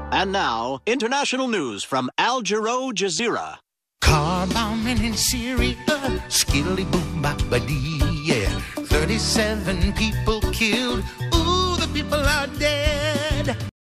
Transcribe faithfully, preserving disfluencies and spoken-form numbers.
And now, international news from Al-Jarreau, Jazeera. Car bombing in Syria, skilly boom bop-a-dee, yeah. thirty-seven people killed, ooh, the people are dead.